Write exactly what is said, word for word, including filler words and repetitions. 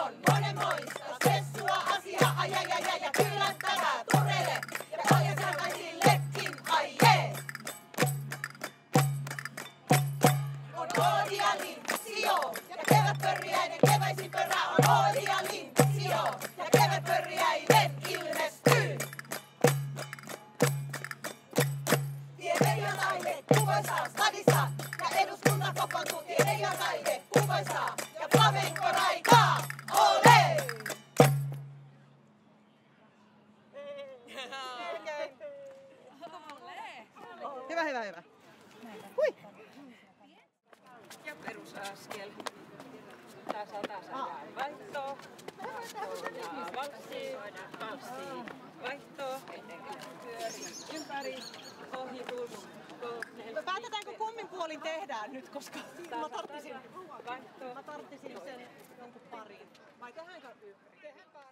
on monenmoista sessua asiaa, ai ai ai ai ja yllättävää Turelle ja paljaselmaisillekin, ai jee! On Oodi ja Lintsio ja kevätpörriäinen keväisin pörrä on Oodi ja Lintsio ja kevätpörriäinen ilmestyy. Tiede ja taide kuvoisaa stadissa ja eduskunta kokoontuu. Tiede ja taide kuvoisaa ja flamenco raikaa, ole! Hyvä, hyvä, hyvä. Hui! Ja perusaskel. Tasa, tasa ja vaihto. Ja valssi, valssi, vaihto. Pyöri ympäri, ohitus. Päätetäänkö kummin puolin tehdään nyt, koska mä tarttisin, Vaihto. mä tarttisin sen jonkun pariin. Vai tehdäänkö yhden?